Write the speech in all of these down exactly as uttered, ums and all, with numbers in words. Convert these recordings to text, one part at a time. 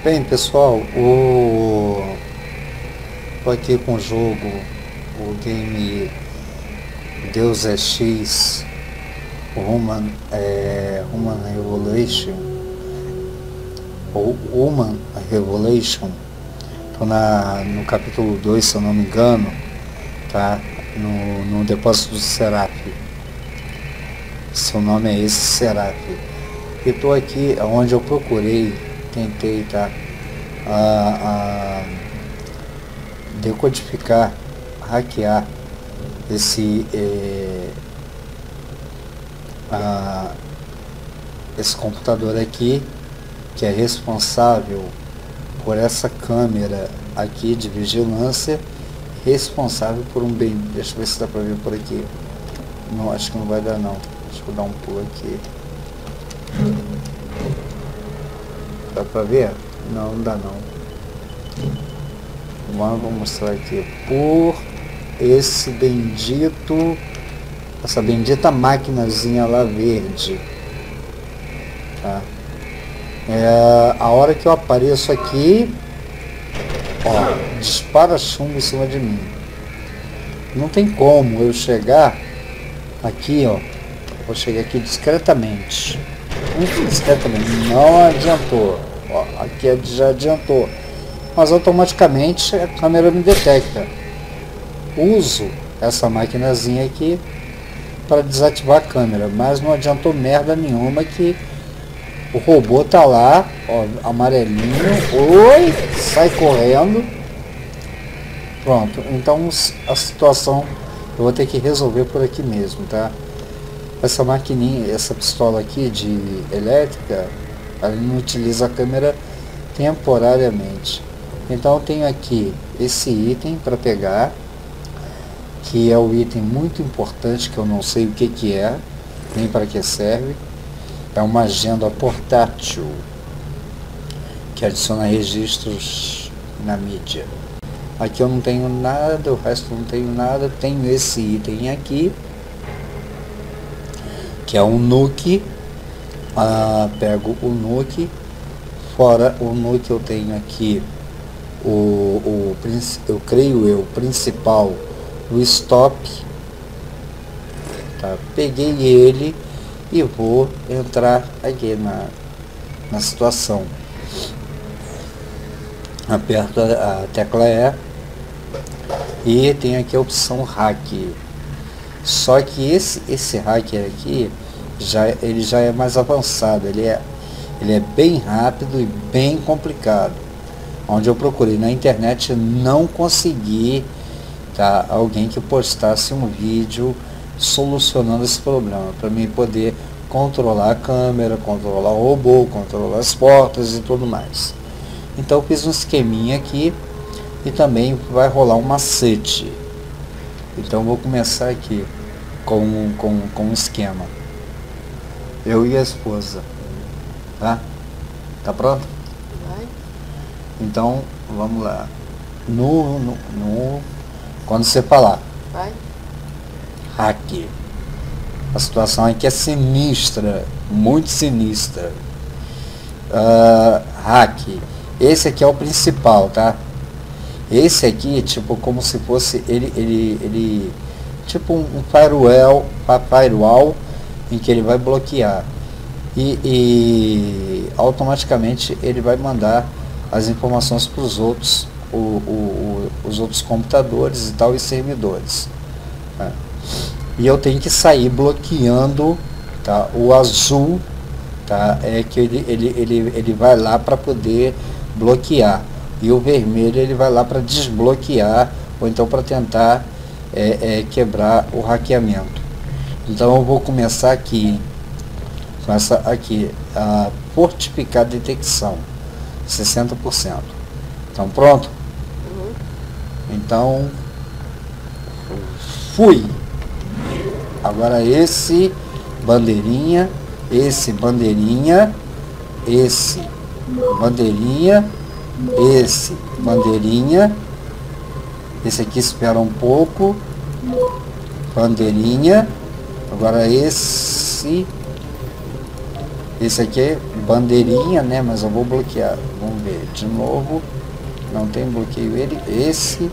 Bem, pessoal, o tô aqui com o jogo, o game Deus é X, Human, é, Human Revolution, ou Human Revolution. Tô na, no capítulo dois, se eu não me engano, tá? No, no depósito do Seraph. Seu nome é esse, Seraph. E tô aqui onde eu procurei, tentei, tá? A, a decodificar, hackear esse é, a, esse computador aqui, que é responsável por essa câmera aqui de vigilância, responsável por um bem. Deixa eu ver se dá pra ver por aqui. Não, acho que não vai dar não. Deixa eu dar um pulo aqui. Dá pra ver? Não, não dá não. Vou mostrar aqui. Por esse bendito, essa bendita maquinazinha lá verde, tá? É, a hora que eu apareço aqui, ó, dispara chumbo em cima de mim. Não tem como eu chegar aqui, ó. Vou chegar aqui discretamente. Muito discretamente. Não adiantou. Ó, aqui já adiantou. Mas automaticamente a câmera me detecta. Uso essa maquinazinha aqui para desativar a câmera, mas não adiantou merda nenhuma que o robô tá lá, ó, amarelinho. Oi, sai correndo. Pronto, então a situação eu vou ter que resolver por aqui mesmo, tá? Essa maquininha, essa pistola aqui de elétrica, ela não utiliza a câmera temporariamente. Então eu tenho aqui esse item para pegar, que é um item muito importante, que eu não sei o que que é, nem para que serve. É uma agenda portátil que adiciona registros na mídia. Aqui eu não tenho nada, o resto eu não tenho nada. Tenho esse item aqui, que é um nuke. Ah, pego o nuke. Fora o nuke eu tenho aqui o, o eu creio eu, principal, o stop. Tá? Peguei ele e vou entrar aqui na, na situação. Aperto a, a tecla E e tem aqui a opção hack. Só que esse, esse hacker aqui já, ele já é mais avançado, ele é, ele é bem rápido e bem complicado. Onde eu procurei na internet, não consegui, tá, alguém que postasse um vídeo solucionando esse problema, para mim poder controlar a câmera, controlar o robô, controlar as portas e tudo mais. Então eu fiz um esqueminha aqui e também vai rolar um macete. Então eu vou começar aqui com, com, com um esquema. Eu e a esposa, tá? Tá pronto? Vai. Então vamos lá. No, no, no quando você falar Vai. hack, a situação aqui é sinistra, muito sinistra. Uh, hack, esse aqui é o principal, tá? Esse aqui, tipo, como se fosse ele, ele, ele tipo um firewall, firewall em que ele vai bloquear e, e automaticamente ele vai mandar as informações para os outros, o, o, o, os outros computadores e tal, e servidores, tá? E eu tenho que sair bloqueando, tá? O azul, tá? É que ele, ele, ele, ele vai lá para poder bloquear, e o vermelho ele vai lá para desbloquear, ou então para tentar é, é, quebrar o hackeamento. Então eu vou começar aqui com essa aqui, a fortificar detecção, sessenta por cento. Então pronto? Uhum. Então fui. Agora esse bandeirinha, esse bandeirinha, esse bandeirinha, esse bandeirinha, esse aqui espera um pouco, bandeirinha. Agora esse, esse aqui é bandeirinha, né? Mas eu vou bloquear. Vamos ver. De novo. Não tem bloqueio ele. Esse.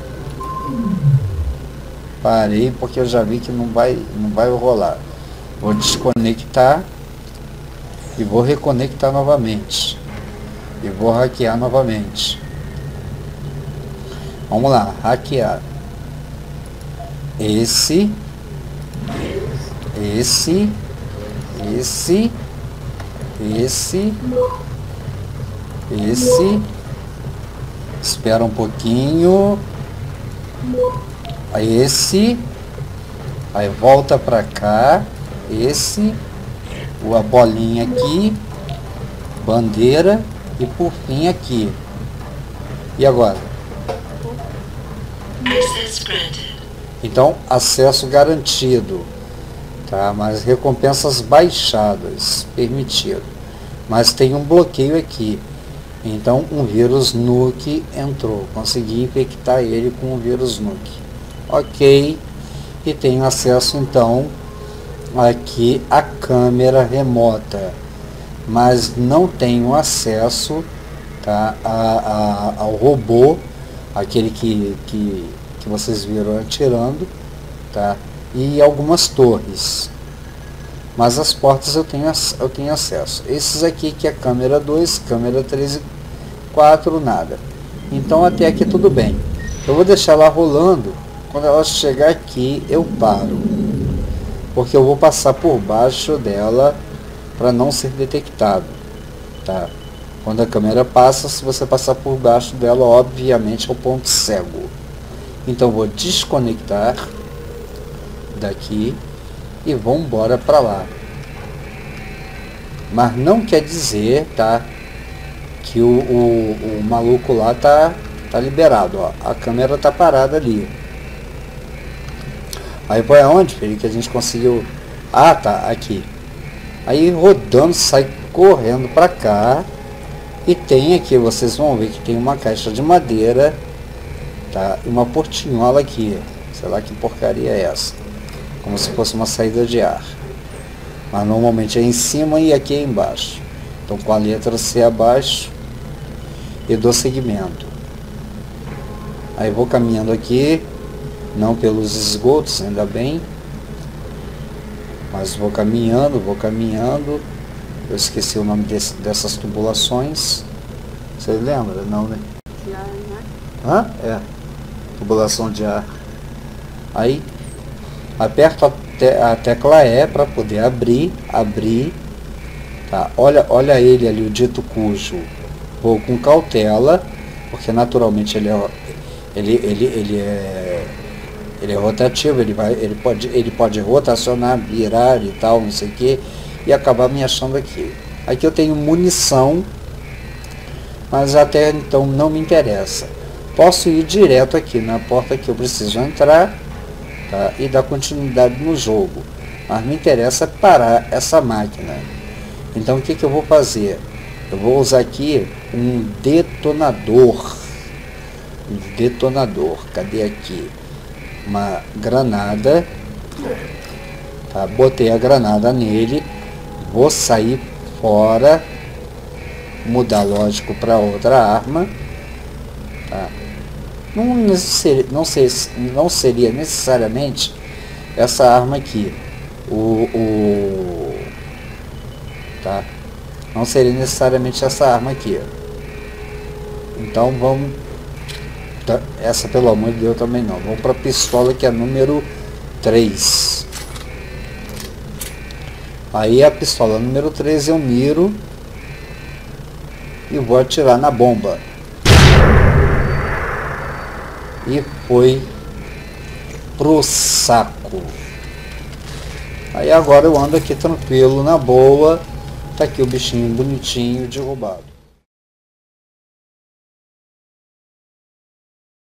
Parei porque eu já vi que não vai, não vai rolar. Vou desconectar. E vou reconectar novamente. E vou hackear novamente. Vamos lá. Hackear. Esse. Esse. Esse. Esse. Esse. Espera um pouquinho. Esse. Aí volta pra cá. Esse. A bolinha aqui. Bandeira. E por fim aqui. E agora? Então, acesso garantido. Tá? Mas recompensas baixadas. Permitido. Mas tem um bloqueio aqui. Então um vírus nuke entrou. Consegui infectar ele com um vírus nuke. Ok. E tenho acesso então aqui à câmera remota. Mas não tenho acesso, tá, a, a, ao robô. Aquele que, que, que vocês viram atirando. Tá? E algumas torres. Mas as portas eu tenho, eu tenho acesso. Esses aqui que é câmera dois, câmera três e quatro, nada. Então até aqui tudo bem. Eu vou deixar ela rolando. Quando ela chegar aqui eu paro. Porque eu vou passar por baixo dela para não ser detectado. Tá? Quando a câmera passa, se você passar por baixo dela, obviamente é o ponto cego. Então vou desconectar daqui e vamos embora para lá. Mas não quer dizer, tá, que o, o, o maluco lá tá, tá liberado, ó. A câmera tá parada ali. Aí foi aonde, filho, que a gente conseguiu... Ah, tá, aqui. Aí rodando, sai correndo para cá. E tem aqui, vocês vão ver que tem uma caixa de madeira, tá, e uma portinhola aqui. Sei lá que porcaria é essa. Como se fosse uma saída de ar. Mas normalmente é em cima e aqui é embaixo. Então com a letra C abaixo e dou seguimento. Aí vou caminhando aqui, não pelos esgotos, ainda bem. Mas vou caminhando, vou caminhando. Eu esqueci o nome desse, dessas tubulações. Você lembra? Não, né? De ar, né? Hã? É. Tubulação de ar. Aí aperto a, te a tecla E para poder abrir, abrir, tá? Olha, olha ele ali, o dito cujo. Vou com cautela, porque naturalmente ele é, ele, ele, ele é, ele é rotativo, ele vai, ele pode, ele pode rotacionar, virar e tal, não sei o que, e acabar me achando aqui. Aqui eu tenho munição, mas até então não me interessa. Posso ir direto aqui na porta que eu preciso entrar. Tá? E dar continuidade no jogo, mas me interessa parar essa máquina. Então o que, que eu vou fazer? Eu vou usar aqui um detonador. Um detonador. Cadê aqui? Uma granada. Tá? Botei a granada nele. Vou sair fora. Mudar, lógico, para outra arma. Tá? Não, necessari, não, ser, não seria necessariamente essa arma aqui. O, o, tá? Não seria necessariamente essa arma aqui. Então vamos... Tá, essa, pelo amor de Deus, também não. Vamos para a pistola, que é a número três. Aí a pistola número três eu miro e vou atirar na bomba. E foi pro saco. Aí agora eu ando aqui tranquilo, na boa. Tá aqui o bichinho bonitinho derrubado.